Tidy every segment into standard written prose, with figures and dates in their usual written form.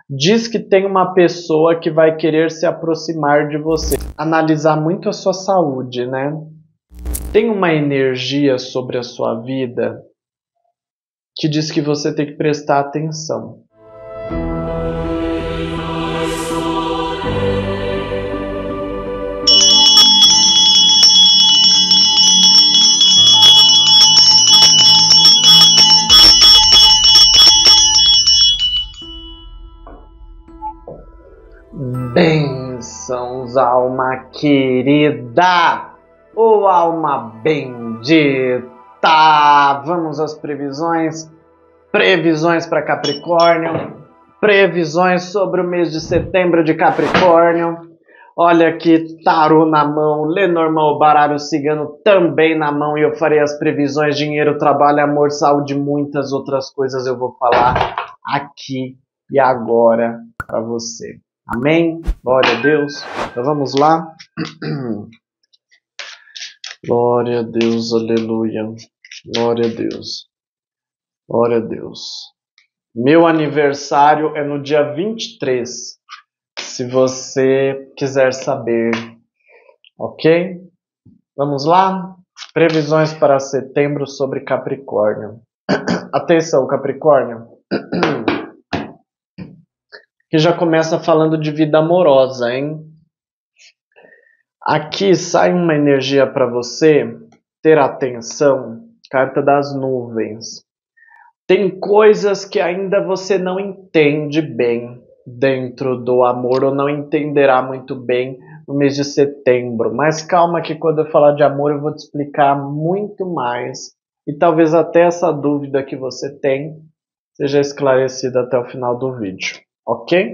Diz que tem uma pessoa que vai querer se aproximar de você. Analisar muito a sua saúde, né? Tem uma energia sobre a sua vida que diz que você tem que prestar atenção. Bênçãos, alma querida, ô alma bendita. Vamos às previsões. Previsões para Capricórnio. Previsões sobre o mês de setembro de Capricórnio. Olha aqui, tarô na mão, Lenormand, baralho cigano também na mão, e eu farei as previsões: dinheiro, trabalho, amor, saúde, muitas outras coisas eu vou falar aqui e agora para você. Amém? Glória a Deus. Então vamos lá. Glória a Deus, aleluia. Glória a Deus. Glória a Deus. Meu aniversário é no dia 23. Se você quiser saber. Ok? Vamos lá? Previsões para setembro sobre Capricórnio. Atenção, Capricórnio. Que já começa falando de vida amorosa, hein? Aqui sai uma energia para você ter atenção. Carta das nuvens. Tem coisas que ainda você não entende bem dentro do amor, ou não entenderá muito bem no mês de setembro. Mas calma que quando eu falar de amor eu vou te explicar muito mais. E talvez até essa dúvida que você tem seja esclarecida até o final do vídeo. Ok?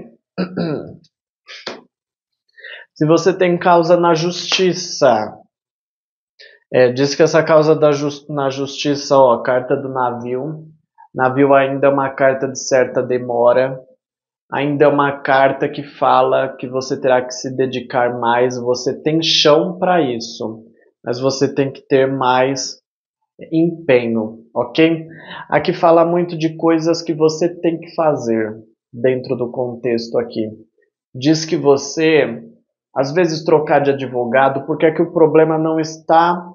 Se você tem causa na justiça, diz que essa causa na justiça, ó, carta do navio. Navio ainda é uma carta de certa demora. Ainda é uma carta que fala que você terá que se dedicar mais. Você tem chão para isso, mas você tem que ter mais empenho, ok? Aqui fala muito de coisas que você tem que fazer dentro do contexto aqui. Diz que você, às vezes, trocar de advogado, porque é que o problema não está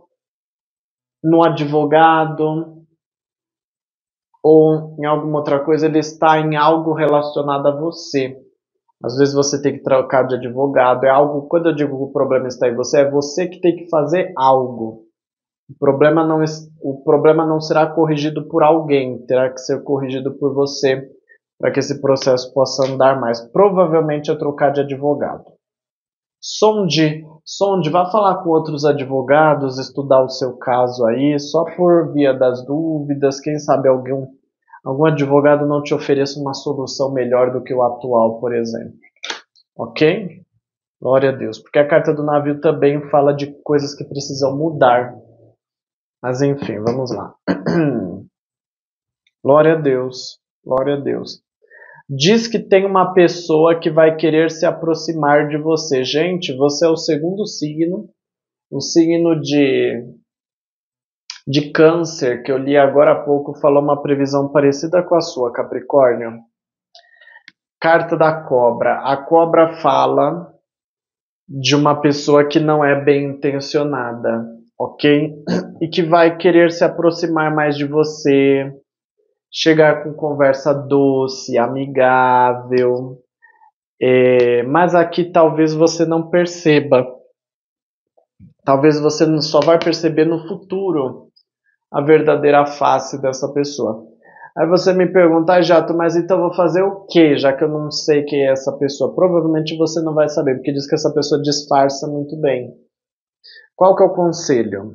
no advogado ou em alguma outra coisa, ele está em algo relacionado a você. Às vezes você tem que trocar de advogado, é algo, quando eu digo que o problema está em você, é você que tem que fazer algo. O problema não será corrigido por alguém, terá que ser corrigido por você, para que esse processo possa andar mais. Provavelmente é trocar de advogado. Sonde, vá falar com outros advogados, estudar o seu caso aí, só por via das dúvidas, quem sabe algum advogado não te ofereça uma solução melhor do que o atual, por exemplo. Ok? Glória a Deus. Porque a carta do navio também fala de coisas que precisam mudar. Mas enfim, vamos lá. Glória a Deus. Glória a Deus. Diz que tem uma pessoa que vai querer se aproximar de você. Gente, você é o segundo signo. O signo de Câncer, que eu li agora há pouco, falou uma previsão parecida com a sua, Capricórnio. Carta da cobra. A cobra fala de uma pessoa que não é bem intencionada, ok? E que vai querer se aproximar mais de você, chegar com conversa doce, amigável, mas aqui talvez você não perceba. Talvez você só vai perceber no futuro a verdadeira face dessa pessoa. Aí você me pergunta, Jato, mas então eu vou fazer o quê, já que eu não sei quem é essa pessoa? Provavelmente você não vai saber, porque diz que essa pessoa disfarça muito bem. Qual que é o conselho?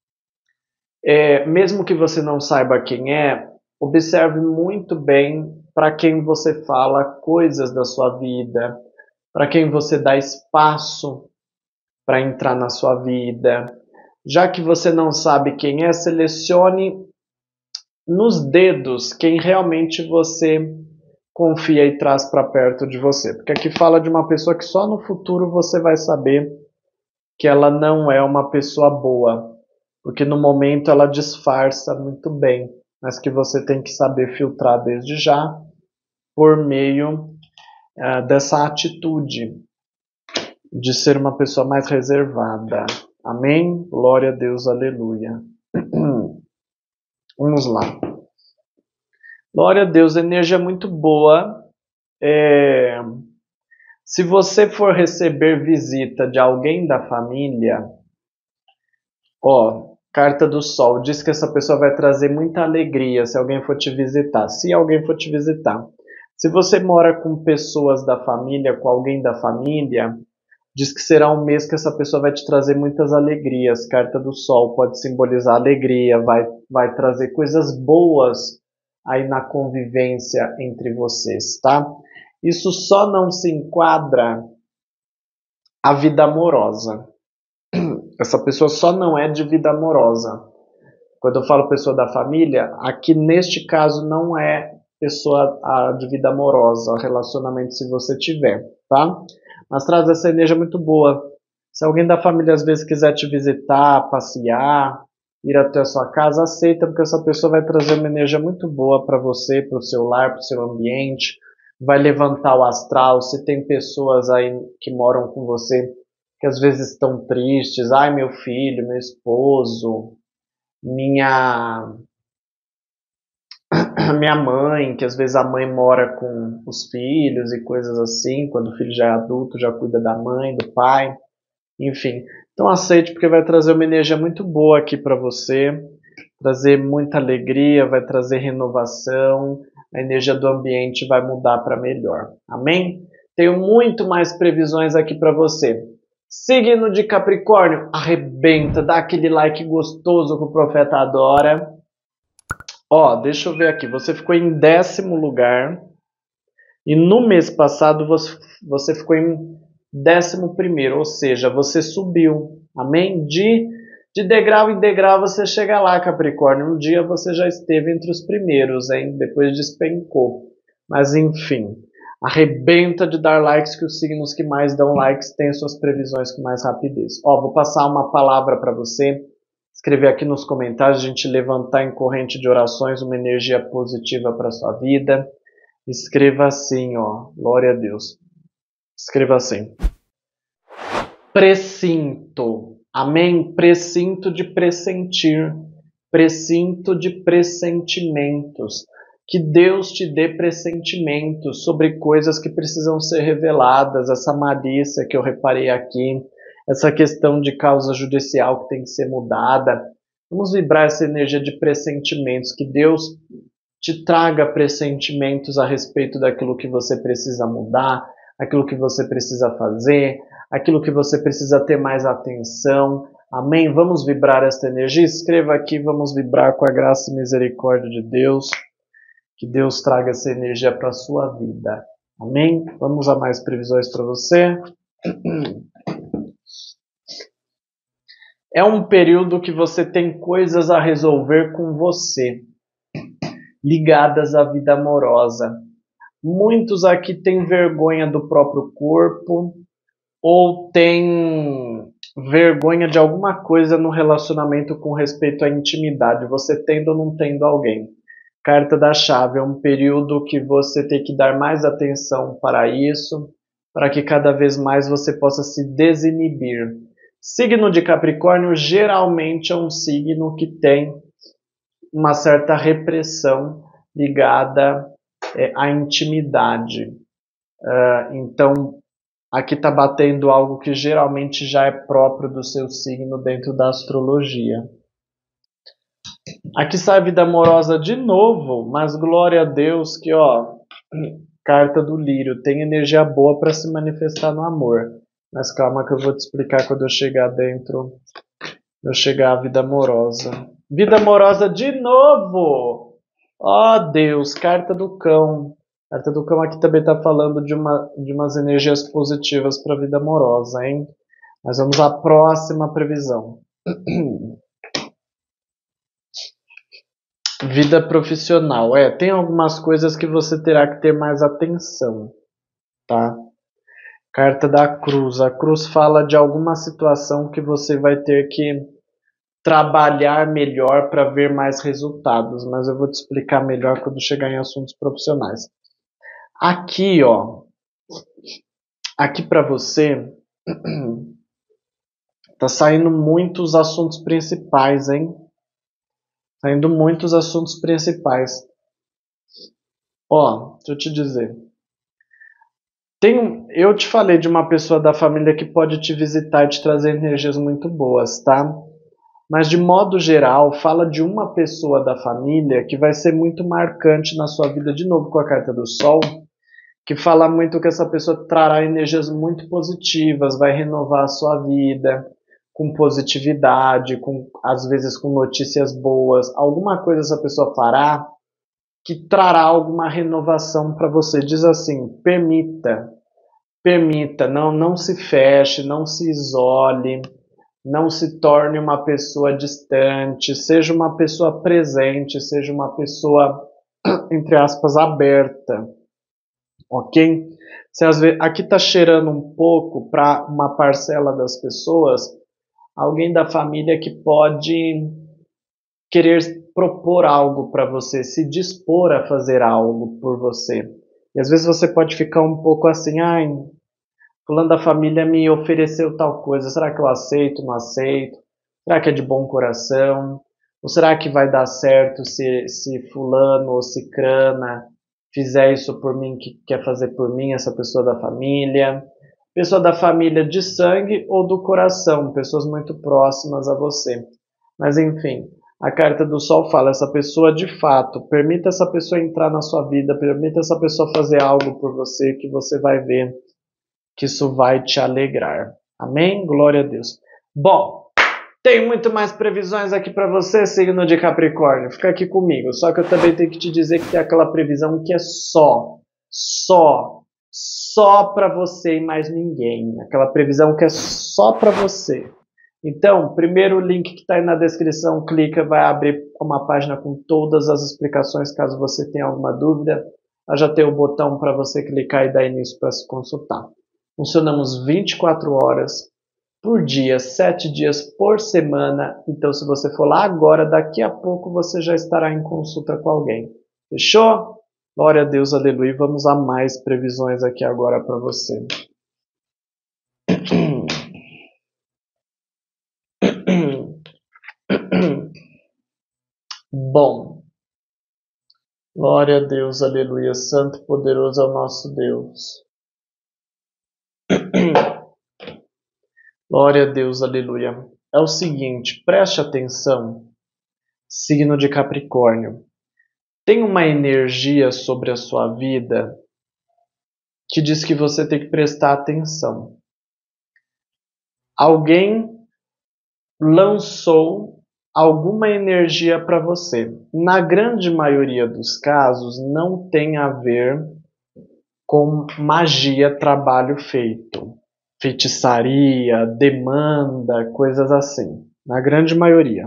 Mesmo que você não saiba quem é, observe muito bem para quem você fala coisas da sua vida, para quem você dá espaço para entrar na sua vida. Já que você não sabe quem é, selecione nos dedos quem realmente você confia e traz para perto de você. Porque aqui fala de uma pessoa que só no futuro você vai saber que ela não é uma pessoa boa. Porque no momento ela disfarça muito bem, mas que você tem que saber filtrar desde já por meio dessa atitude de ser uma pessoa mais reservada. Amém? Glória a Deus, aleluia. Vamos lá. Glória a Deus, energia muito boa. Se você for receber visita de alguém da família, carta do Sol, diz que essa pessoa vai trazer muita alegria se alguém for te visitar. Se alguém for te visitar. Se você mora com pessoas da família, com alguém da família, diz que será um mês que essa pessoa vai te trazer muitas alegrias. Carta do Sol pode simbolizar alegria, vai trazer coisas boas aí na convivência entre vocês, tá? Isso só não se enquadra a vida amorosa. Essa pessoa só não é de vida amorosa. Quando eu falo pessoa da família, aqui neste caso não é pessoa de vida amorosa, relacionamento se você tiver, tá? Mas traz essa energia muito boa. Se alguém da família às vezes quiser te visitar, passear, ir até a sua casa, aceita, porque essa pessoa vai trazer uma energia muito boa para você, para o seu lar, para o seu ambiente, vai levantar o astral. Se tem pessoas aí que moram com você que às vezes estão tristes, ai, meu filho, meu esposo, minha mãe, que às vezes a mãe mora com os filhos e coisas assim, quando o filho já é adulto, já cuida da mãe, do pai, enfim. Então aceite, porque vai trazer uma energia muito boa aqui para você, trazer muita alegria, vai trazer renovação, a energia do ambiente vai mudar para melhor. Amém? Tenho muito mais previsões aqui para você. Signo de Capricórnio, arrebenta, dá aquele like gostoso que o profeta adora. Deixa eu ver aqui, você ficou em 10º lugar e no mês passado você ficou em 11º, ou seja, você subiu, amém? De degrau em degrau você chega lá, Capricórnio. Um dia você já esteve entre os primeiros, hein? Depois despencou, mas enfim, arrebenta de dar likes, que os signos que mais dão likes têm suas previsões com mais rapidez. Vou passar uma palavra para você, escrever aqui nos comentários, a gente levantar em corrente de orações uma energia positiva para sua vida. Escreva assim, glória a Deus. Escreva assim: precinto, amém? Precinto de pressentir, precinto de pressentimentos. Que Deus te dê pressentimentos sobre coisas que precisam ser reveladas, essa malícia que eu reparei aqui, essa questão de causa judicial que tem que ser mudada. Vamos vibrar essa energia de pressentimentos, que Deus te traga pressentimentos a respeito daquilo que você precisa mudar, aquilo que você precisa fazer, aquilo que você precisa ter mais atenção. Amém? Vamos vibrar esta energia? Escreva aqui, vamos vibrar com a graça e misericórdia de Deus. Que Deus traga essa energia para a sua vida. Amém? Vamos a mais previsões para você. É um período que você tem coisas a resolver com você, ligadas à vida amorosa. Muitos aqui têm vergonha do próprio corpo, ou têm vergonha de alguma coisa no relacionamento com respeito à intimidade, você tendo ou não tendo alguém. Carta da chave, é um período que você tem que dar mais atenção para isso, para que cada vez mais você possa se desinibir. Signo de Capricórnio geralmente é um signo que tem uma certa repressão ligada à intimidade. Então, aqui está batendo algo que geralmente já é próprio do seu signo dentro da astrologia. Aqui sai a vida amorosa de novo, mas glória a Deus que, carta do lírio, tem energia boa para se manifestar no amor. Mas calma que eu vou te explicar quando eu chegar dentro, eu chegar à vida amorosa. Vida amorosa de novo! Deus, carta do cão. Carta do cão aqui também está falando de umas energias positivas para a vida amorosa, hein? Mas vamos à próxima previsão. Vida profissional. Tem algumas coisas que você terá que ter mais atenção, tá? Carta da cruz. A cruz fala de alguma situação que você vai ter que trabalhar melhor para ver mais resultados, mas eu vou te explicar melhor quando chegar em assuntos profissionais. Aqui, Aqui para você, tá saindo muitos assuntos principais, hein? Saindo muitos assuntos principais. Ó, deixa eu te dizer. Eu te falei de uma pessoa da família que pode te visitar e te trazer energias muito boas, tá? Mas de modo geral, fala de uma pessoa da família que vai ser muito marcante na sua vida, de novo com a carta do Sol, que fala muito que essa pessoa trará energias muito positivas, vai renovar a sua vida com positividade, com às vezes com notícias boas. Alguma coisa essa pessoa fará que trará alguma renovação para você. Diz assim: permita, não se feche, não se isole, não se torne uma pessoa distante, seja uma pessoa presente, seja uma pessoa, entre aspas, aberta, ok? Se às vezes, aqui está cheirando um pouco para uma parcela das pessoas, alguém da família que pode querer propor algo para você, se dispor a fazer algo por você. E às vezes você pode ficar um pouco assim, ai, fulano da família me ofereceu tal coisa, será que eu aceito, não aceito? Será que é de bom coração? Ou será que vai dar certo se fulano ou cicrana fizer isso por mim, que quer fazer por mim, essa pessoa da família? Pessoa da família de sangue ou do coração, pessoas muito próximas a você. Mas enfim, a carta do Sol fala, essa pessoa de fato, permita essa pessoa entrar na sua vida, permita essa pessoa fazer algo por você que você vai ver que isso vai te alegrar. Amém? Glória a Deus. Bom, tem muito mais previsões aqui para você, signo de Capricórnio. Fica aqui comigo. Só que eu também tenho que te dizer que tem aquela previsão que é só para você e mais ninguém. Aquela previsão que é só para você. Então, primeiro link que está aí na descrição, clica, vai abrir uma página com todas as explicações, caso você tenha alguma dúvida. Já tem o botão para você clicar e dar início para se consultar. Funcionamos 24 horas por dia, 7 dias por semana. Então, se você for lá agora, daqui a pouco você já estará em consulta com alguém. Fechou? Glória a Deus, aleluia. Vamos a mais previsões aqui agora para você. Bom, glória a Deus, aleluia. Santo e poderoso é o nosso Deus. Glória a Deus, aleluia. É o seguinte, preste atenção, signo de Capricórnio. Tem uma energia sobre a sua vida que diz que você tem que prestar atenção. Alguém lançou alguma energia para você. Na grande maioria dos casos, não tem a ver com magia, trabalho feito, feitiçaria, demanda, coisas assim. Na grande maioria.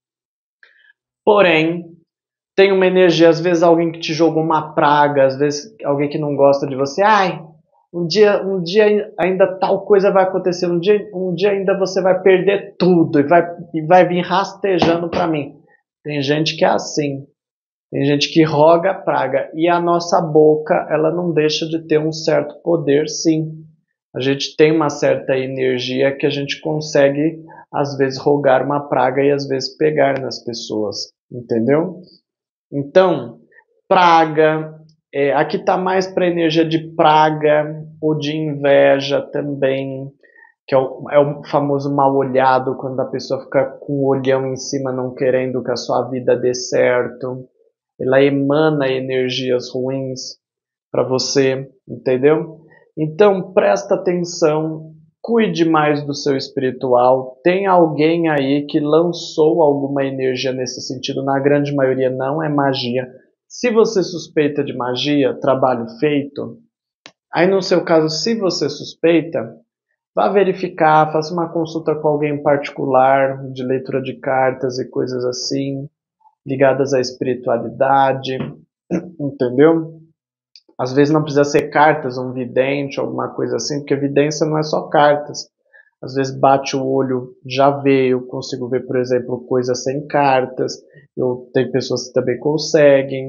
Porém, tem uma energia, às vezes alguém que te jogou uma praga, às vezes alguém que não gosta de você. Ai, um dia ainda tal coisa vai acontecer, um dia ainda você vai perder tudo e vai vir rastejando para mim. Tem gente que é assim. Tem gente que roga a praga. E a nossa boca, ela não deixa de ter um certo poder, sim. A gente tem uma certa energia que a gente consegue, às vezes, rogar uma praga e às vezes pegar nas pessoas. Entendeu? Então, praga, aqui está mais para energia de praga ou de inveja também, que é o famoso mal olhado, quando a pessoa fica com o olhão em cima não querendo que a sua vida dê certo. Ela emana energias ruins para você, entendeu? Então, presta atenção, cuide mais do seu espiritual. Tem alguém aí que lançou alguma energia nesse sentido, na grande maioria não é magia. Se você suspeita de magia, trabalho feito, aí no seu caso, se você suspeita, vá verificar, faça uma consulta com alguém particular, de leitura de cartas e coisas assim, ligadas à espiritualidade, entendeu? Às vezes não precisa ser cartas, um vidente, alguma coisa assim, porque evidência não é só cartas. Às vezes bate o olho, já vê, eu consigo ver, por exemplo, coisas sem cartas. Eu tenho pessoas que também conseguem.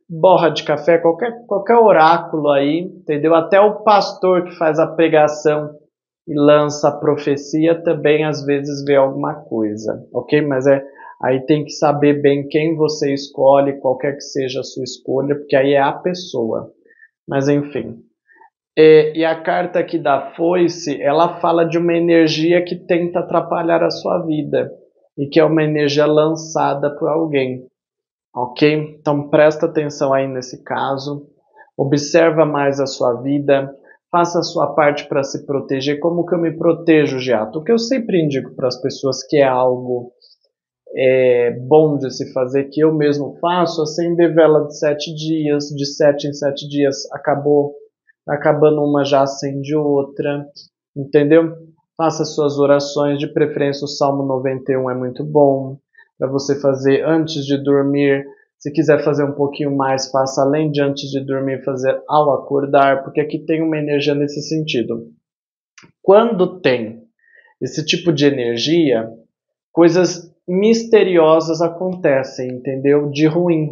borra de café, qualquer oráculo aí, entendeu? Até o pastor que faz a pregação e lança a profecia também às vezes vê alguma coisa, ok? Mas aí tem que saber bem quem você escolhe, qualquer que seja a sua escolha, porque aí é a pessoa. Mas enfim. E a carta aqui da foice, ela fala de uma energia que tenta atrapalhar a sua vida e que é uma energia lançada por alguém, ok? Então presta atenção aí nesse caso, observa mais a sua vida, faça a sua parte para se proteger. Como que eu me protejo, Giato? O que eu sempre indico para as pessoas que é algo bom de se fazer, que eu mesmo faço, acender vela de 7 dias, de 7 em 7 dias, acabando uma já acende outra, entendeu? Faça suas orações, de preferência o Salmo 91 é muito bom para você fazer antes de dormir. Se quiser fazer um pouquinho mais, faça além de antes de dormir, fazer ao acordar, porque aqui tem uma energia nesse sentido. Quando tem esse tipo de energia, coisas misteriosas acontecem, entendeu? De ruim.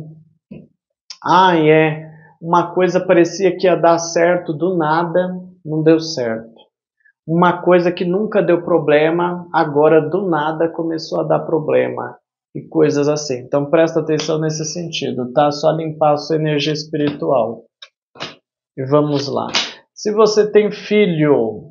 Uma coisa parecia que ia dar certo do nada, não deu certo. Uma coisa que nunca deu problema, agora do nada começou a dar problema. E coisas assim. Então presta atenção nesse sentido, tá? Só limpar a sua energia espiritual. E vamos lá. Se você tem filho,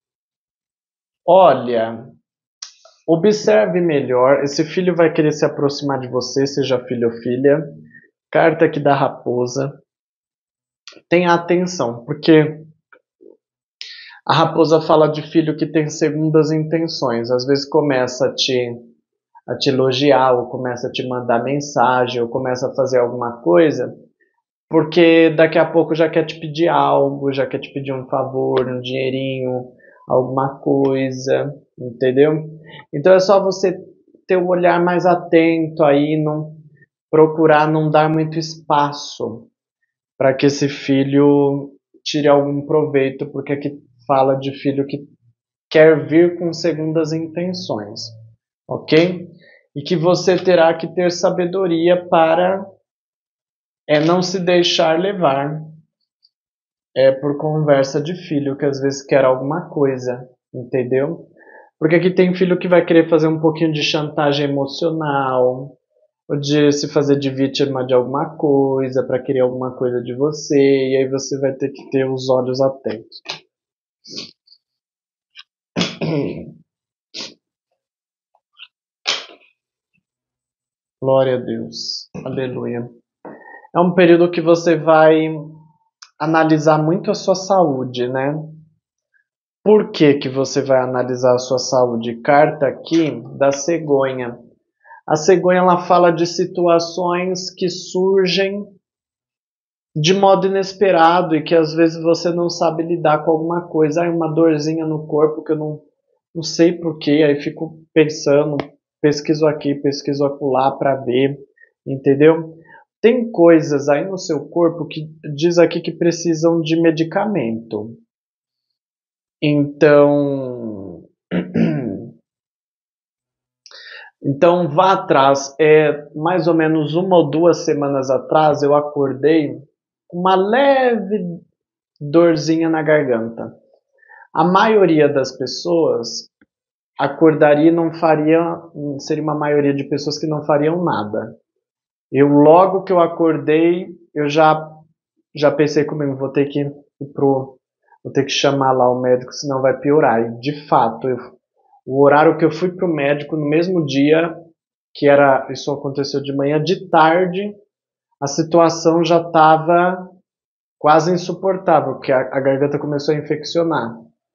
olha, observe melhor. Esse filho vai querer se aproximar de você, seja filho ou filha. Carta aqui da raposa. Tenha atenção, porque a raposa fala de filho que tem segundas intenções. Às vezes começa a te elogiar, ou começa a te mandar mensagem, ou começa a fazer alguma coisa, porque daqui a pouco já quer te pedir algo, já quer te pedir um favor, um dinheirinho, alguma coisa, entendeu? Então é só você ter o olhar mais atento aí, não procurar não dar muito espaço para que esse filho tire algum proveito, porque aqui fala de filho que quer vir com segundas intenções, ok? E que você terá que ter sabedoria para não se deixar levar por conversa de filho, que às vezes quer alguma coisa, entendeu? Porque aqui tem filho que vai querer fazer um pouquinho de chantagem emocional, ou de se fazer de vítima de alguma coisa, para querer alguma coisa de você, e aí você vai ter que ter os olhos atentos. Glória a Deus. Aleluia. É um período que você vai analisar muito a sua saúde, né? Por que que você vai analisar a sua saúde? Carta aqui da cegonha. A cegonha ela fala de situações que surgem de modo inesperado e que às vezes você não sabe lidar com alguma coisa. Uma dorzinha no corpo que eu não sei porquê, aí fico pensando, pesquiso aqui, pesquiso acolá para ver, entendeu? Tem coisas aí no seu corpo que diz aqui que precisam de medicamento. Então, então vá atrás. Mais ou menos 1 ou 2 semanas atrás eu acordei com uma leve dorzinha na garganta. A maioria das pessoas acordaria e não faria, seria uma maioria de pessoas que não fariam nada. Logo que eu acordei, eu já pensei comigo, vou ter que chamar lá o médico, senão vai piorar. E de fato, o horário que eu fui pro médico no mesmo dia, isso aconteceu de manhã, de tarde, a situação já estava quase insuportável, porque a garganta começou a infeccionar.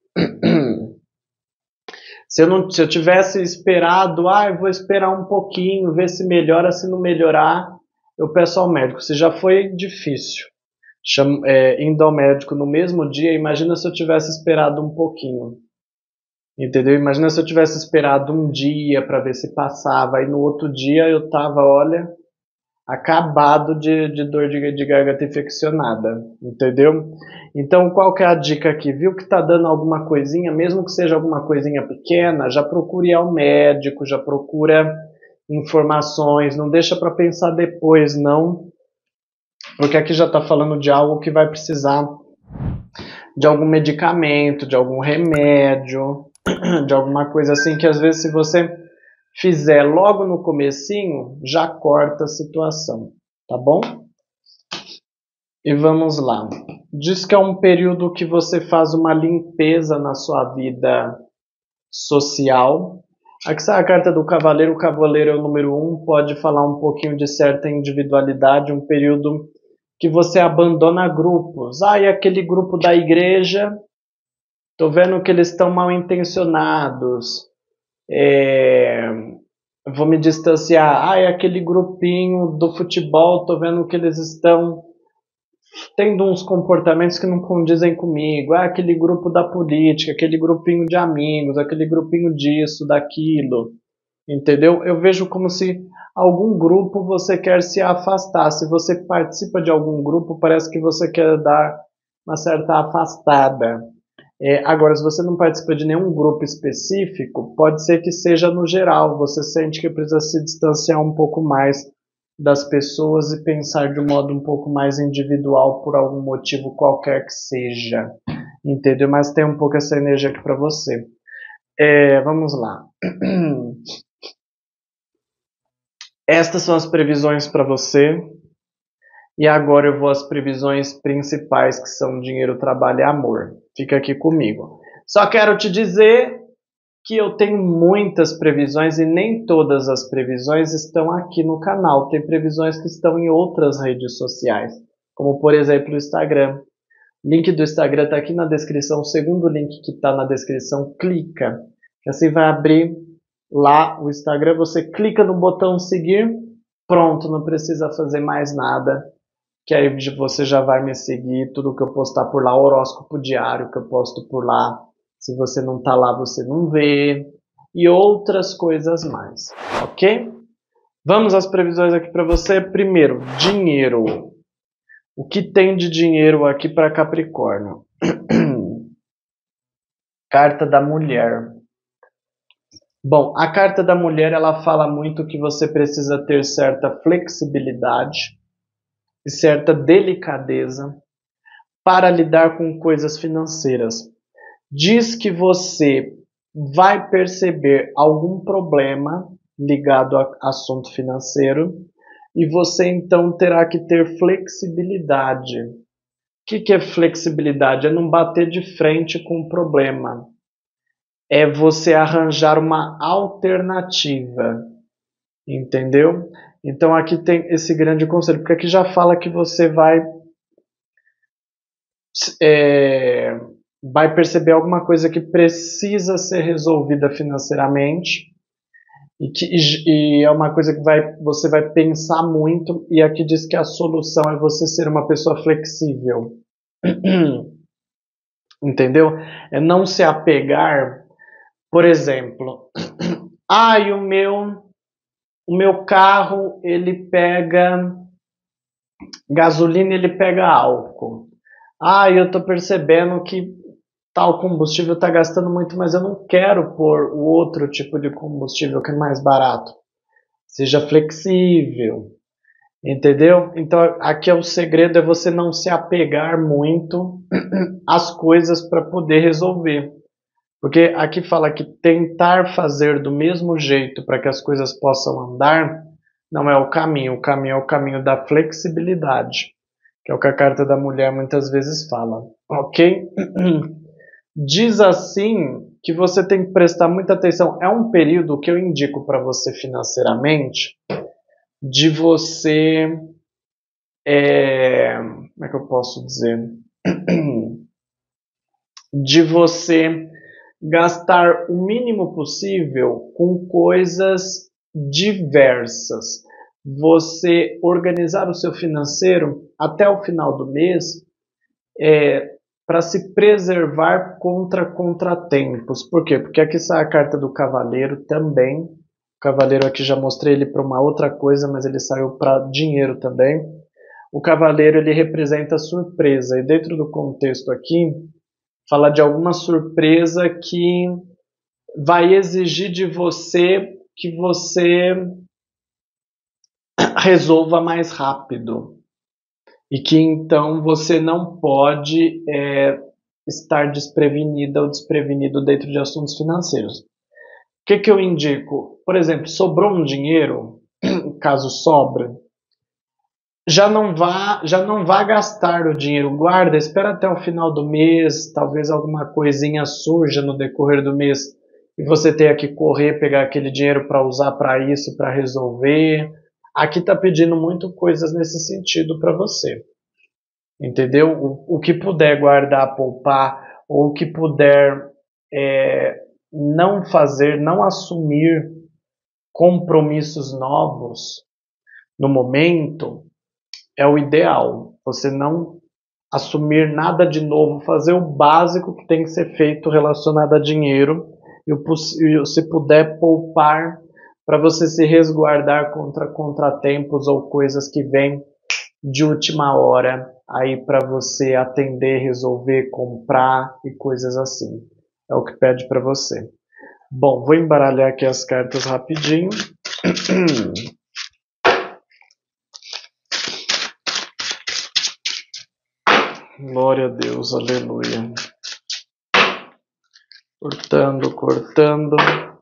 Se eu tivesse esperado, eu vou esperar um pouquinho, ver se melhora, se não melhorar, eu peço ao médico. Se já foi difícil indo ao médico no mesmo dia, imagina se eu tivesse esperado um pouquinho. Entendeu? Imagina se eu tivesse esperado um dia para ver se passava, e no outro dia eu tava, olha, acabado de dor de garganta infeccionada, entendeu? Então, qual que é a dica aqui? Viu que tá dando alguma coisinha, mesmo que seja alguma coisinha pequena, já procure ir ao médico, já procura informações, não deixa para pensar depois, não, Porque aqui já está falando de algo que vai precisar de algum medicamento, de algum remédio, de alguma coisa assim que às vezes se você fizer logo no comecinho, já corta a situação, tá bom? E vamos lá. Diz que é um período que você faz uma limpeza na sua vida social. Aqui está a carta do cavaleiro. O cavaleiro é o número 1, pode falar um pouquinho de certa individualidade, um período que você abandona grupos. E aquele grupo da igreja, tô vendo que eles estão mal intencionados. Vou me distanciar. Aquele grupinho do futebol, tô vendo que eles estão tendo uns comportamentos que não condizem comigo. Aquele grupo da política, aquele grupinho de amigos, aquele grupinho disso, daquilo. Entendeu? Eu vejo como se algum grupo você quer se afastar. Se você participa de algum grupo, parece que você quer dar uma certa afastada. Agora, se você não participa de nenhum grupo específico, pode ser que seja no geral. Você sente que precisa se distanciar um pouco mais das pessoas e pensar de um modo um pouco mais individual por algum motivo qualquer que seja. Entendeu? Mas tem um pouco essa energia aqui para você. Vamos lá. Estas são as previsões para você. E agora eu vou às previsões principais, que são dinheiro, trabalho e amor. Fica aqui comigo. Só quero te dizer que eu tenho muitas previsões e nem todas as previsões estão aqui no canal. Tem previsões que estão em outras redes sociais, como por exemplo o Instagram. O link do Instagram está aqui na descrição. O segundo link que está na descrição, clica. Que assim vai abrir lá o Instagram. Você clica no botão seguir, pronto, não precisa fazer mais nada. Que aí você já vai me seguir, tudo que eu postar por lá, horóscopo diário que eu posto por lá. Se você não tá lá, você não vê. E outras coisas mais, ok? Vamos às previsões aqui para você. Primeiro, dinheiro. O que tem de dinheiro aqui para Capricórnio? Carta da mulher. Bom, a carta da mulher ela fala muito que você precisa ter certa flexibilidade e certa delicadeza para lidar com coisas financeiras. Diz que você vai perceber algum problema ligado a assunto financeiro e você então terá que ter flexibilidade. O que é flexibilidade? É não bater de frente com o problema. É você arranjar uma alternativa. Entendeu? Então aqui tem esse grande conselho, porque aqui já fala que você vai perceber alguma coisa que precisa ser resolvida financeiramente e é uma coisa que você vai pensar muito, e aqui diz que a solução é você ser uma pessoa flexível. Entendeu? É não se apegar, por exemplo, o meu carro ele pega gasolina, ele pega álcool. Eu tô percebendo que tal combustível está gastando muito, mas eu não quero pôr o outro tipo de combustível que é mais barato. Seja flexível, entendeu? Então aqui é o segredo, é você não se apegar muito às coisas para poder resolver. Porque aqui fala que tentar fazer do mesmo jeito para que as coisas possam andar não é o caminho é o caminho da flexibilidade, que é o que a carta da mulher muitas vezes fala, ok? Diz assim que você tem que prestar muita atenção. É um período que eu indico para você financeiramente, de você, como é que eu posso dizer? De você gastar o mínimo possível com coisas diversas. Você organizar o seu financeiro até o final do mês para se preservar contra contratempos. Por quê? Porque aqui sai a carta do cavaleiro também. O cavaleiro aqui já mostrei ele para uma outra coisa, mas ele saiu para dinheiro também. O cavaleiro ele representa surpresa, e dentro do contexto aqui fala de alguma surpresa que vai exigir de você que você resolva mais rápido. E que então você não pode estar desprevenida ou desprevenido dentro de assuntos financeiros. O que eu indico? Por exemplo, sobrou um dinheiro, caso sobre, já não vá gastar o dinheiro, guarda, espera até o final do mês, talvez alguma coisinha surja no decorrer do mês e você tenha que correr, pegar aquele dinheiro para usar para isso, para resolver. Aqui está pedindo muito coisas nesse sentido para você, entendeu? O que puder guardar, poupar, ou o que puder não fazer, não assumir compromissos novos no momento, é o ideal. Você não assumir nada de novo, fazer o básico que tem que ser feito relacionado a dinheiro e se puder poupar para você se resguardar contra contratempos ou coisas que vêm de última hora aí para você atender, resolver, comprar e coisas assim. É o que pede para você. Bom, vou embaralhar aqui as cartas rapidinho. Glória a Deus, aleluia. Cortando.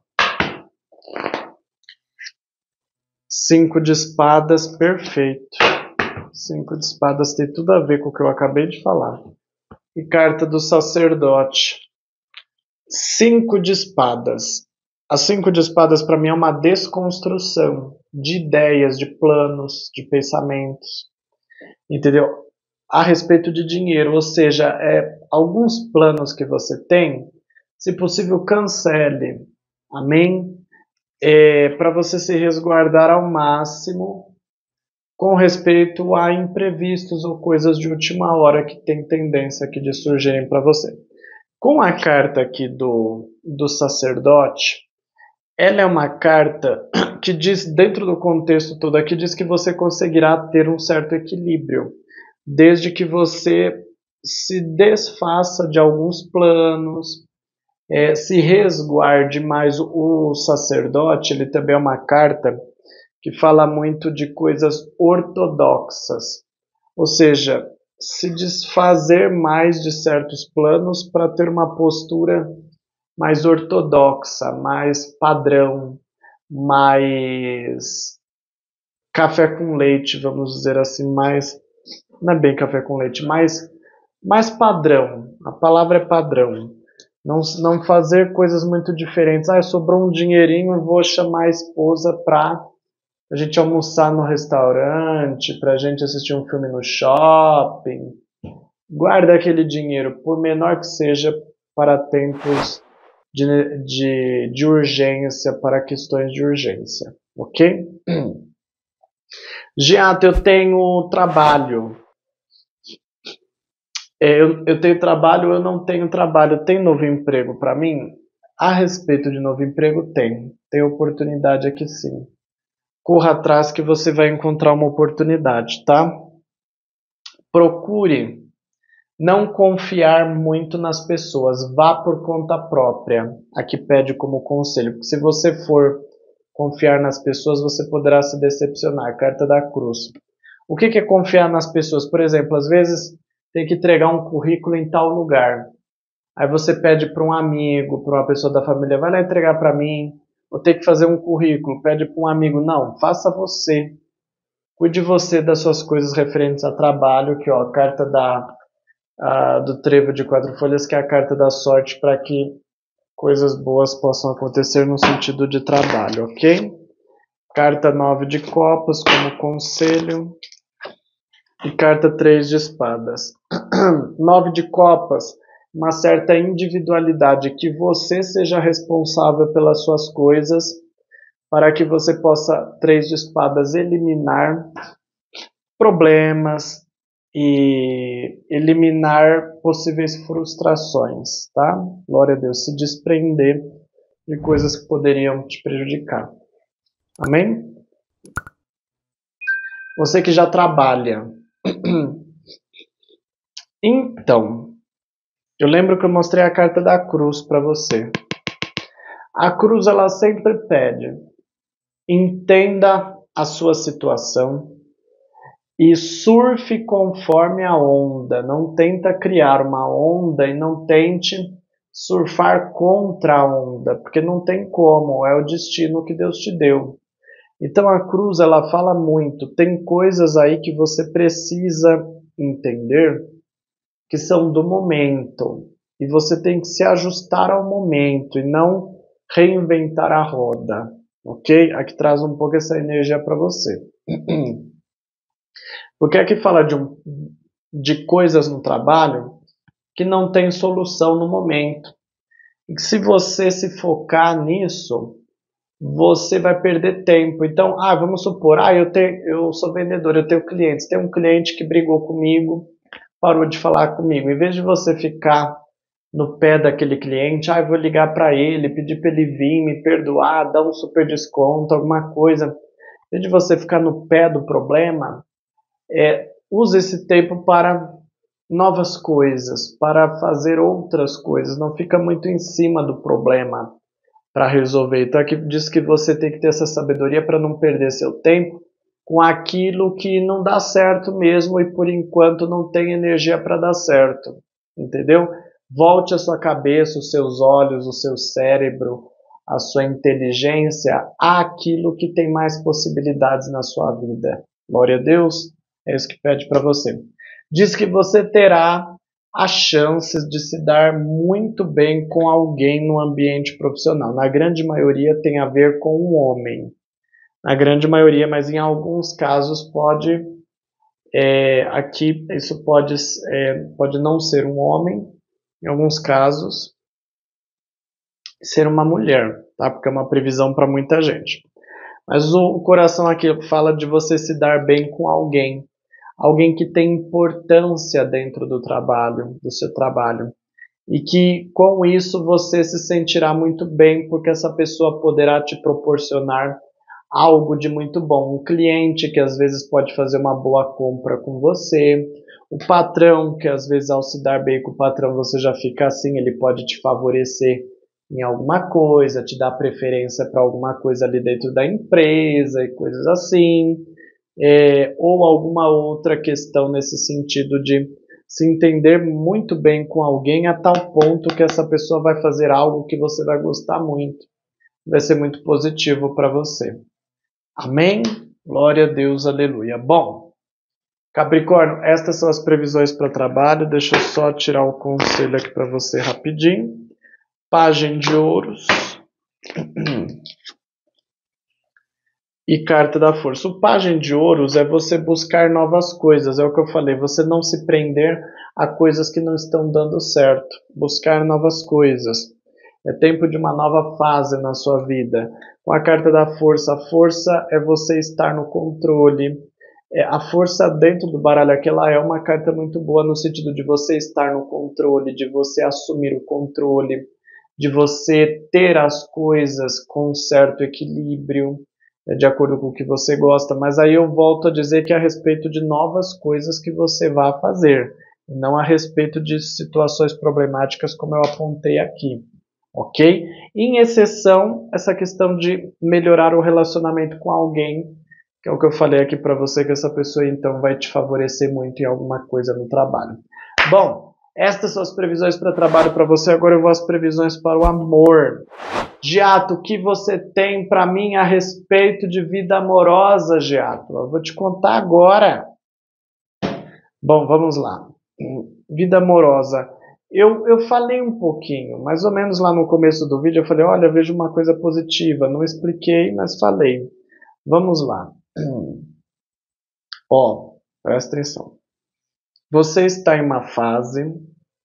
5 de espadas, perfeito. 5 de espadas tem tudo a ver com o que eu acabei de falar. E carta do sacerdote. 5 de espadas. A 5 de espadas para mim é uma desconstrução de ideias, de planos, de pensamentos. Entendeu? A respeito de dinheiro, ou seja, alguns planos que você tem, se possível, cancele. Amém? Para você se resguardar ao máximo com respeito a imprevistos ou coisas de última hora que tem tendência aqui de surgirem para você. Com a carta aqui do sacerdote, ela é uma carta que diz, dentro do contexto todo aqui, diz que você conseguirá ter um certo equilíbrio, desde que você se desfaça de alguns planos, se resguarde mais. O sacerdote, ele também é uma carta que fala muito de coisas ortodoxas, ou seja, se desfazer mais de certos planos para ter uma postura mais ortodoxa, mais padrão, mais café com leite, vamos dizer assim, mais, não é bem café com leite, mais padrão. A palavra é padrão. Não fazer coisas muito diferentes. Sobrou um dinheirinho, vou chamar a esposa para a gente almoçar no restaurante, para a gente assistir um filme no shopping. Guarda aquele dinheiro, por menor que seja, para tempos de urgência, para questões de urgência. Ok? Giata, eu tenho trabalho. Eu tenho trabalho, eu não tenho trabalho. Tem novo emprego para mim? A respeito de novo emprego, tem. Tem oportunidade aqui sim. Corra atrás que você vai encontrar uma oportunidade, tá? Procure não confiar muito nas pessoas. Vá por conta própria. Aqui pede como conselho. Porque se você for confiar nas pessoas, você poderá se decepcionar. Carta da Cruz. O que é confiar nas pessoas? Por exemplo, às vezes tem que entregar um currículo em tal lugar. Aí você pede para um amigo, para uma pessoa da família, vai lá entregar para mim. Ou tem que fazer um currículo, pede para um amigo. Não, faça você. Cuide você das suas coisas referentes a trabalho, que ó, a carta do trevo de 4 folhas, que é a carta da sorte para que coisas boas possam acontecer no sentido de trabalho, ok? Carta 9 de copas como conselho e carta 3 de espadas. 9 de copas, uma certa individualidade, que você seja responsável pelas suas coisas, para que você possa, 3 de espadas, eliminar problemas e eliminar possíveis frustrações, tá? Glória a Deus, se desprender de coisas que poderiam te prejudicar. Amém? Você que já trabalha. Então, eu lembro que eu mostrei a carta da cruz para você. A cruz, ela sempre pede: entenda a sua situação e surfe conforme a onda. Não tenta criar uma onda e não tente surfar contra a onda, porque não tem como, é o destino que Deus te deu. Então a cruz ela fala muito, tem coisas aí que você precisa entender que são do momento, e você tem que se ajustar ao momento e não reinventar a roda, ok? Aqui traz um pouco essa energia para você. Porque aqui fala de coisas no trabalho que não tem solução no momento. E que se você se focar nisso, você vai perder tempo. Então, vamos supor, eu sou vendedor, eu tenho clientes. Tem um cliente que brigou comigo, parou de falar comigo. Em vez de você ficar no pé daquele cliente, eu vou ligar para ele, pedir para ele vir, me perdoar, dar um super desconto, alguma coisa. Em vez de você ficar no pé do problema, use esse tempo para novas coisas, para fazer outras coisas. Não fica muito em cima do problema para resolver. Então aqui diz que você tem que ter essa sabedoria para não perder seu tempo com aquilo que não dá certo mesmo e por enquanto não tem energia para dar certo. Entendeu? Volte a sua cabeça, os seus olhos, o seu cérebro, a sua inteligência àquilo que tem mais possibilidades na sua vida. Glória a Deus. É isso que pede para você. Diz que você terá as chances de se dar muito bem com alguém no ambiente profissional. Na grande maioria tem a ver com um homem. Na grande maioria, mas em alguns casos pode, aqui isso pode não ser um homem, em alguns casos ser uma mulher, tá? Porque é uma previsão para muita gente. Mas o coração aqui fala de você se dar bem com alguém. Alguém que tem importância dentro do trabalho, do seu trabalho. E que com isso você se sentirá muito bem, porque essa pessoa poderá te proporcionar algo de muito bom. Um cliente que às vezes pode fazer uma boa compra com você. O patrão, que às vezes ao se dar bem com o patrão você já fica assim, ele pode te favorecer em alguma coisa, te dar preferência para alguma coisa ali dentro da empresa e coisas assim. Ou alguma outra questão nesse sentido de se entender muito bem com alguém a tal ponto que essa pessoa vai fazer algo que você vai gostar muito. Vai ser muito positivo para você. Amém? Glória a Deus, aleluia. Bom, Capricórnio, estas são as previsões para trabalho. Deixa eu só tirar o conselho aqui para você rapidinho. Pajem de ouros. E carta da força. O pajem de ouros é você buscar novas coisas, é o que eu falei, você não se prender a coisas que não estão dando certo, buscar novas coisas. É tempo de uma nova fase na sua vida. Com a carta da força, a força é você estar no controle. A força dentro do baralho aqui, ela é uma carta muito boa no sentido de você estar no controle, de você assumir o controle, de você ter as coisas com certo equilíbrio, de acordo com o que você gosta, mas aí eu volto a dizer que é a respeito de novas coisas que você vai fazer, e não a respeito de situações problemáticas como eu apontei aqui, ok? Em exceção, essa questão de melhorar o relacionamento com alguém, que é o que eu falei aqui para você, que essa pessoa então vai te favorecer muito em alguma coisa no trabalho. Bom, estas são as previsões para trabalho para você, agora eu vou às previsões para o amor. Giato, o que você tem para mim a respeito de vida amorosa, Giato? Eu vou te contar agora. Bom, vamos lá. Vida amorosa. Eu falei um pouquinho, mais ou menos lá no começo do vídeo, eu falei, olha, eu vejo uma coisa positiva. Não expliquei, mas falei. Vamos lá. Ó, presta atenção. Você está em uma fase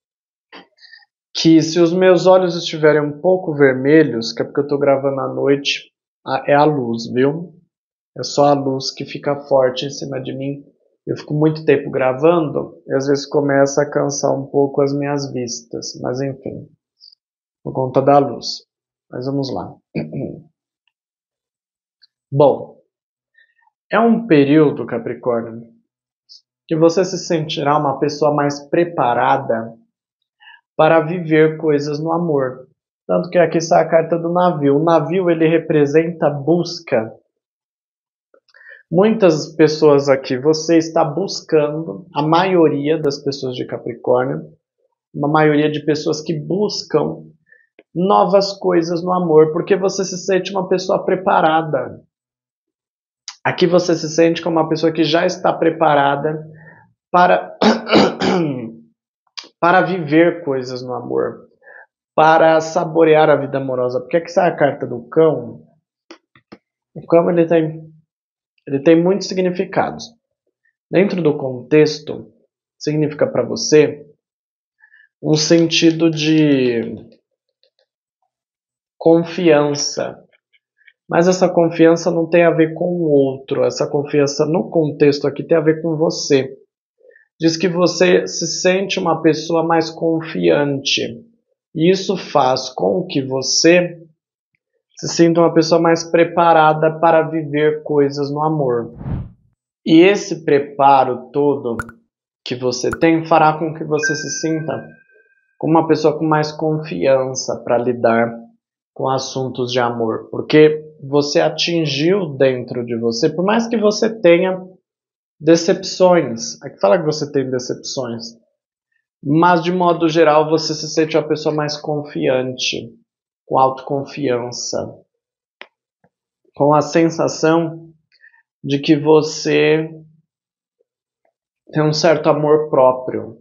que se os meus olhos estiverem um pouco vermelhos, que é porque eu estou gravando à noite, é a luz, viu? É só a luz que fica forte em cima de mim. Eu fico muito tempo gravando e às vezes começa a cansar um pouco as minhas vistas. Mas enfim, por conta da luz. Mas vamos lá. Bom, é um período, Capricórnio, que você se sentirá uma pessoa mais preparada para viver coisas no amor. Tanto que aqui está a carta do navio. O navio ele representa busca. Muitas pessoas aqui, você está buscando, a maioria das pessoas de Capricórnio, uma maioria de pessoas que buscam novas coisas no amor, porque você se sente uma pessoa preparada. Aqui você se sente como uma pessoa que já está preparada para, para viver coisas no amor, para saborear a vida amorosa. Porque aqui sai a carta do cão. O cão ele tem muitos significados. Dentro do contexto, significa para você um sentido de confiança. Mas essa confiança não tem a ver com o outro. Essa confiança no contexto aqui tem a ver com você. Diz que você se sente uma pessoa mais confiante. E isso faz com que você se sinta uma pessoa mais preparada para viver coisas no amor. E esse preparo todo que você tem fará com que você se sinta como uma pessoa com mais confiança para lidar com assuntos de amor, porque você atingiu dentro de você, por mais que você tenha decepções, aqui fala que você tem decepções, mas de modo geral você se sente uma pessoa mais confiante, com autoconfiança, com a sensação de que você tem um certo amor próprio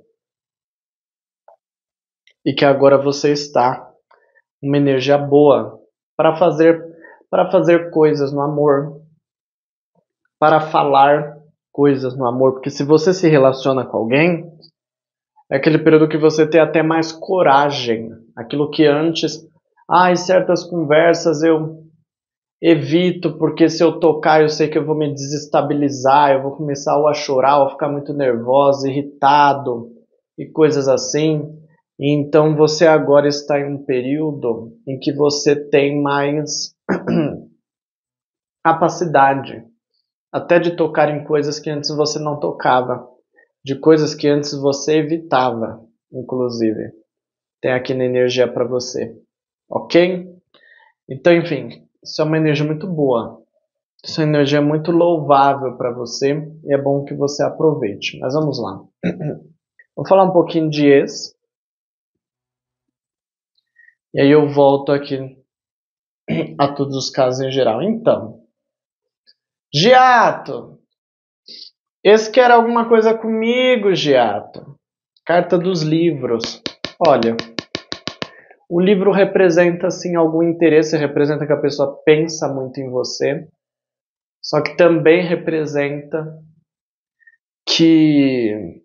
e que agora você está uma energia boa para fazer coisas no amor, para falar coisas no amor, porque se você se relaciona com alguém, é aquele período que você tem até mais coragem, aquilo que antes, em certas conversas eu evito, porque se eu tocar eu sei que eu vou me desestabilizar, eu vou começar ou a chorar, ou a ficar muito nervosa, irritado e coisas assim. Então você agora está em um período em que você tem mais capacidade até de tocar em coisas que antes você não tocava, de coisas que antes você evitava, inclusive. Tem aqui na energia para você, ok? Então, enfim, isso é uma energia muito boa. Isso é uma energia muito louvável para você e é bom que você aproveite. Mas vamos lá. Vou falar um pouquinho de ex. E aí eu volto aqui a todos os casos em geral. Então, Giato, esse quer alguma coisa comigo, Giato? Carta dos livros. Olha, o livro representa sim algum interesse, representa que a pessoa pensa muito em você, só que também representa que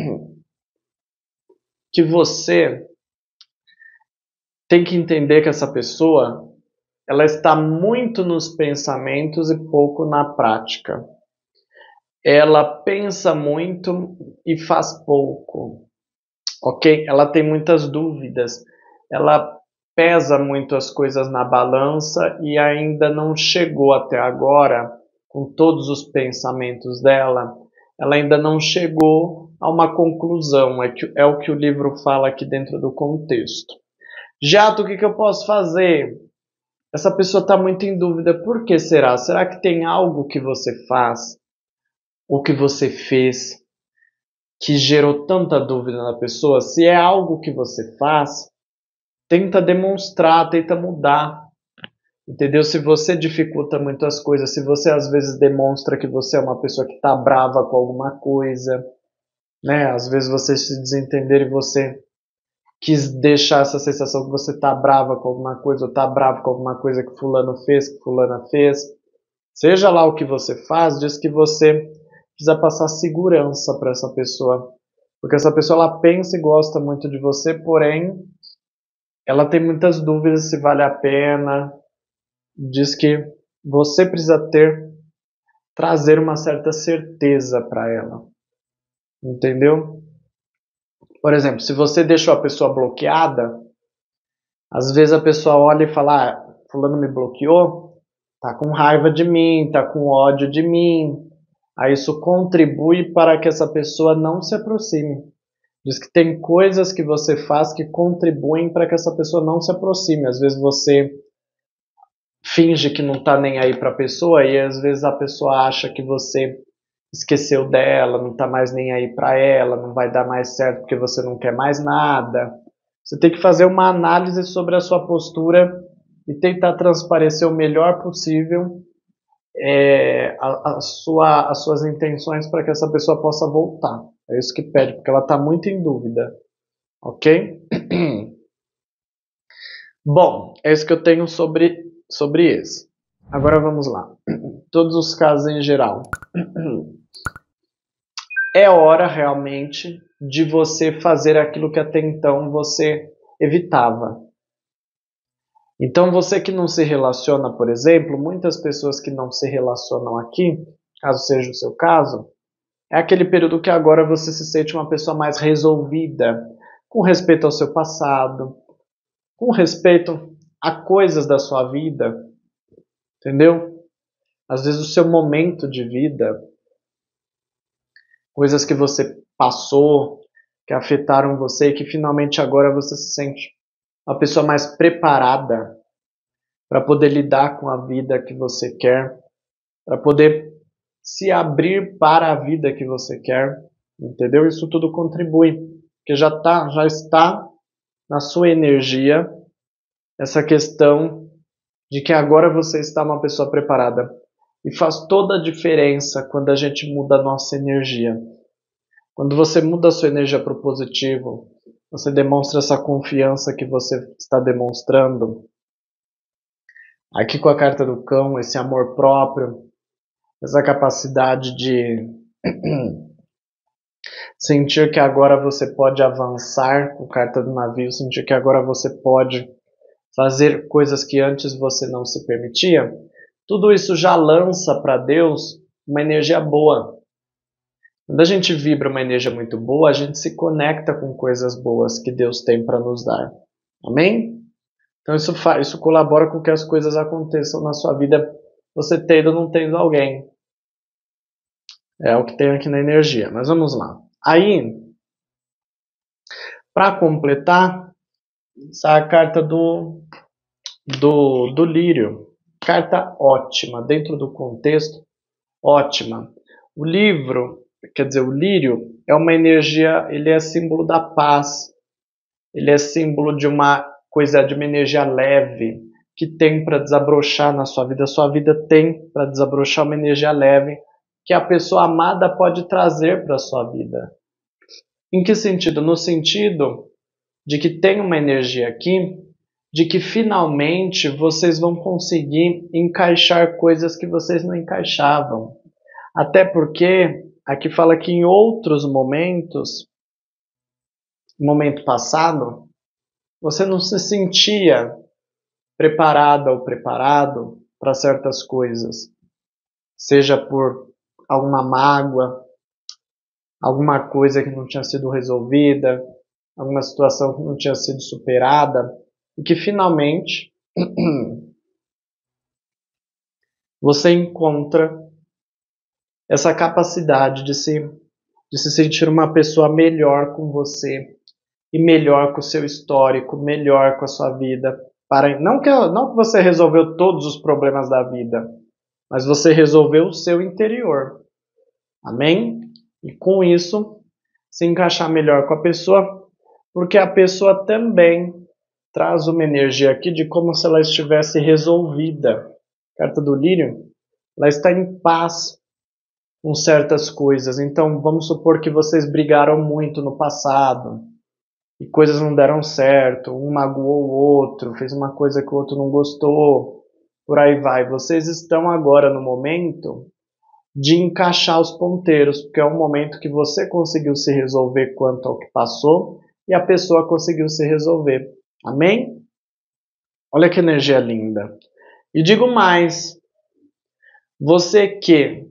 que você tem que entender que essa pessoa ela está muito nos pensamentos e pouco na prática. Ela pensa muito e faz pouco, ok? Ela tem muitas dúvidas, ela pesa muito as coisas na balança e ainda não chegou até agora, com todos os pensamentos dela, ela ainda não chegou a uma conclusão, é o que o livro fala aqui dentro do contexto. Jato, o que eu posso fazer? Essa pessoa está muito em dúvida, por que será? Será que tem algo que você faz, ou que você fez, que gerou tanta dúvida na pessoa? Se é algo que você faz, tenta demonstrar, tenta mudar, entendeu? Se você dificulta muito as coisas, se você às vezes demonstra que você é uma pessoa que está brava com alguma coisa, né? Às vezes vocês se desentenderam e você quis deixar essa sensação que você está brava com alguma coisa, ou está bravo com alguma coisa que fulano fez, que fulana fez. Seja lá o que você faz, diz que você precisa passar segurança para essa pessoa. Porque essa pessoa ela pensa e gosta muito de você, porém ela tem muitas dúvidas se vale a pena. Diz que você precisa trazer uma certa certeza para ela. Entendeu? Por exemplo, se você deixou a pessoa bloqueada, às vezes a pessoa olha e fala: fulano me bloqueou, tá com raiva de mim, tá com ódio de mim. Aí isso contribui para que essa pessoa não se aproxime. Diz que tem coisas que você faz que contribuem para que essa pessoa não se aproxime. Às vezes você finge que não tá nem aí pra pessoa e às vezes a pessoa acha que você esqueceu dela, não tá mais nem aí pra ela, não vai dar mais certo porque você não quer mais nada. Você tem que fazer uma análise sobre a sua postura e tentar transparecer o melhor possível as suas intenções para que essa pessoa possa voltar. É isso que pede, porque ela está muito em dúvida. Ok? Bom, é isso que eu tenho sobre esse. Agora vamos lá. Todos os casos em geral. É hora realmente de você fazer aquilo que até então você evitava. Então, você que não se relaciona, por exemplo, muitas pessoas que não se relacionam aqui, caso seja o seu caso, é aquele período que agora você se sente uma pessoa mais resolvida, com respeito ao seu passado, com respeito a coisas da sua vida, entendeu? Às vezes o seu momento de vida, coisas que você passou, que afetaram você e que finalmente agora você se sente uma pessoa mais preparada para poder lidar com a vida que você quer, para poder se abrir para a vida que você quer, entendeu? Isso tudo contribui, porque já está na sua energia essa questão de que agora você está uma pessoa preparada. E faz toda a diferença quando a gente muda a nossa energia. Quando você muda a sua energia para o positivo, você demonstra essa confiança que você está demonstrando. Aqui com a carta do cão, esse amor próprio, essa capacidade de sentir que agora você pode avançar com a carta do navio, sentir que agora você pode fazer coisas que antes você não se permitia, tudo isso já lança para Deus uma energia boa. Quando a gente vibra uma energia muito boa, a gente se conecta com coisas boas que Deus tem para nos dar. Amém? Então isso colabora com que as coisas aconteçam na sua vida, você tendo ou não tendo alguém. É o que tem aqui na energia. Mas vamos lá. Aí, para completar, essa é a carta do lírio. Carta ótima, dentro do contexto, ótima. O livro, quer dizer, o lírio é uma energia, ele é símbolo da paz, ele é símbolo de uma coisa, de uma energia leve, que tem para desabrochar na sua vida. A sua vida tem para desabrochar uma energia leve, que a pessoa amada pode trazer para a sua vida. Em que sentido? No sentido de que tem uma energia aqui, de que finalmente vocês vão conseguir encaixar coisas que vocês não encaixavam. Até porque aqui fala que em outros momentos, no momento passado, você não se sentia preparada ou preparado para certas coisas. Seja por alguma mágoa, alguma coisa que não tinha sido resolvida, alguma situação que não tinha sido superada, e que finalmente você encontra essa capacidade de se sentir uma pessoa melhor com você e melhor com o seu histórico, melhor com a sua vida. Não que você resolveu todos os problemas da vida, mas você resolveu o seu interior. Amém? E com isso, se encaixar melhor com a pessoa, porque a pessoa também traz uma energia aqui de como se ela estivesse resolvida. Carta do lírio, ela está em paz com certas coisas. Então, vamos supor que vocês brigaram muito no passado e coisas não deram certo, um magoou o outro, fez uma coisa que o outro não gostou, por aí vai. Vocês estão agora no momento de encaixar os ponteiros, porque é um momento que você conseguiu se resolver quanto ao que passou e a pessoa conseguiu se resolver. Amém? Olha que energia linda. E digo mais, você que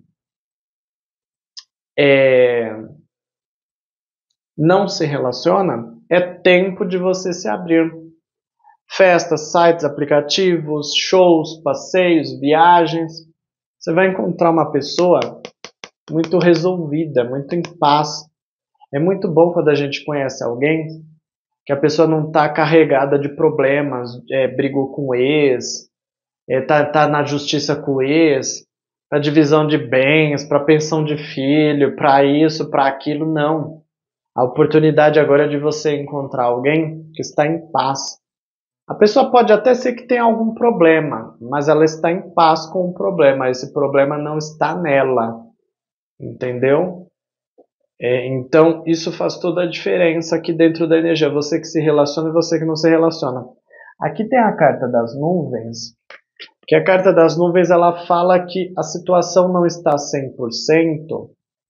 não se relaciona, é tempo de você se abrir. Festas, sites, aplicativos, shows, passeios, viagens. Você vai encontrar uma pessoa muito resolvida, muito em paz. É muito bom quando a gente conhece alguém que a pessoa não está carregada de problemas, brigou com o ex, tá na justiça com o ex, para divisão de bens, para pensão de filho, para isso, para aquilo, não. A oportunidade agora é de você encontrar alguém que está em paz. A pessoa pode até ser que tenha algum problema, mas ela está em paz com o problema. Esse problema não está nela, entendeu? Então, isso faz toda a diferença aqui dentro da energia. Você que se relaciona e você que não se relaciona. Aqui tem a carta das nuvens, que a carta das nuvens ela fala que a situação não está 100%,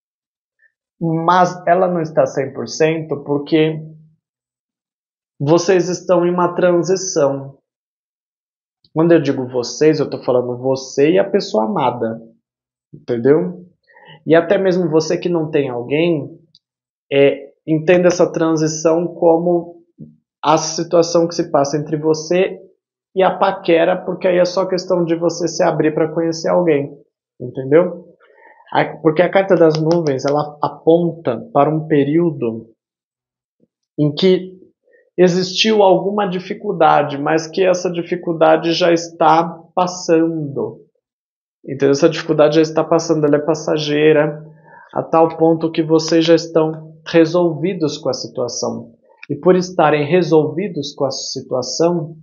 mas ela não está 100% porque vocês estão em uma transição. Quando eu digo vocês, eu estou falando você e a pessoa amada, entendeu? E até mesmo você que não tem alguém, entenda essa transição como a situação que se passa entre você e a paquera, porque aí é só questão de você se abrir para conhecer alguém, entendeu? Porque a carta das nuvens, ela aponta para um período em que existiu alguma dificuldade, mas que essa dificuldade já está passando. Então essa dificuldade já está passando, ela é passageira, a tal ponto que vocês já estão resolvidos com a situação. E por estarem resolvidos com a situação,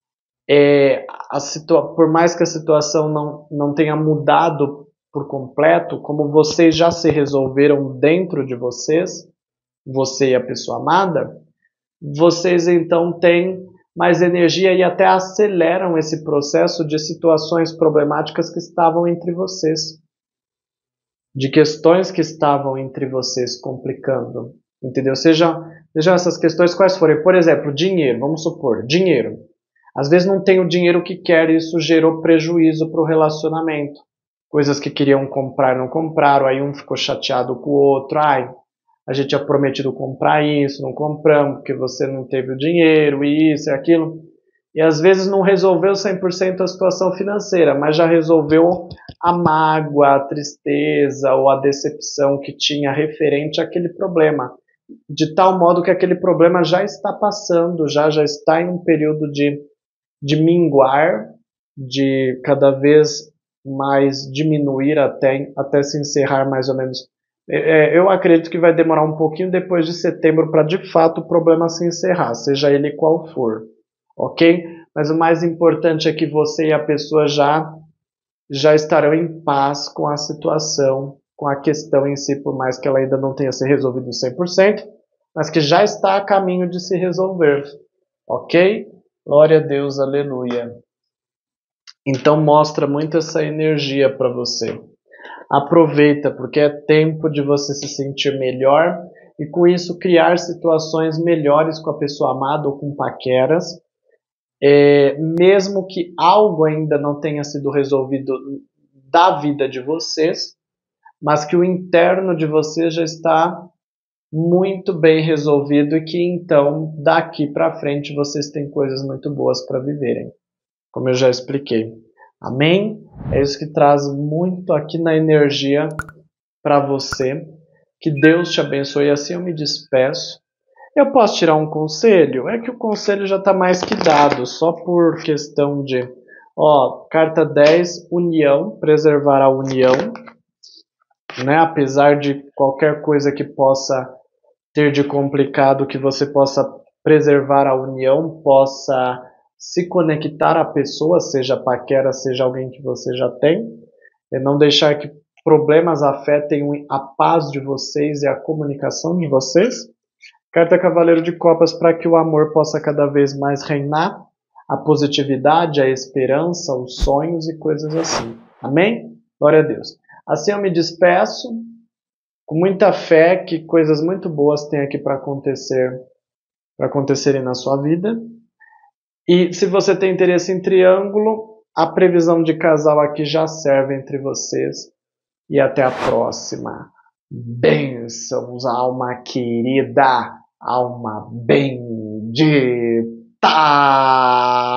por mais que a situação não tenha mudado por completo, como vocês já se resolveram dentro de vocês, você e a pessoa amada, vocês então têm mais energia e até aceleram esse processo de situações problemáticas que estavam entre vocês, de questões que estavam entre vocês complicando, entendeu? Sejam essas questões quais forem. Por exemplo, dinheiro, vamos supor, dinheiro. Às vezes não tem o dinheiro que quer e isso gerou prejuízo para o relacionamento. Coisas que queriam comprar não compraram, aí um ficou chateado com o outro, a gente tinha prometido comprar isso, não compramos porque você não teve o dinheiro, isso e aquilo. E às vezes não resolveu 100% a situação financeira, mas já resolveu a mágoa, a tristeza ou a decepção que tinha referente àquele problema. De tal modo que aquele problema já está passando, já está em um período de minguar, de cada vez mais diminuir até se encerrar mais ou menos. Eu acredito que vai demorar um pouquinho depois de setembro para de fato o problema se encerrar, seja ele qual for, ok? Mas o mais importante é que você e a pessoa já estarão em paz com a situação, com a questão em si, por mais que ela ainda não tenha se resolvido 100%, mas que já está a caminho de se resolver, ok? Glória a Deus, aleluia. Então mostra muito essa energia para você. Aproveita, porque é tempo de você se sentir melhor e com isso criar situações melhores com a pessoa amada ou com paqueras, mesmo que algo ainda não tenha sido resolvido da vida de vocês, mas que o interno de vocês já está muito bem resolvido e que então daqui para frente vocês têm coisas muito boas para viverem, como eu já expliquei. Amém? É isso que traz muito aqui na energia para você. Que Deus te abençoe. Assim eu me despeço. Eu posso tirar um conselho? É que o conselho já está mais que dado, só por questão de... carta 10, união, preservar a união, né? Apesar de qualquer coisa que possa ter de complicado, que você possa preservar a união, possa se conectar à pessoa, seja paquera, seja alguém que você já tem, e não deixar que problemas afetem a paz de vocês e a comunicação de vocês. Carta Cavaleiro de Copas, para que o amor possa cada vez mais reinar, a positividade, a esperança, os sonhos e coisas assim. Amém? Glória a Deus. Assim eu me despeço, com muita fé que coisas muito boas têm aqui para acontecerem na sua vida. E se você tem interesse em triângulo, a previsão de casal aqui já serve entre vocês. E até a próxima. Bênçãos, alma querida, alma bendita!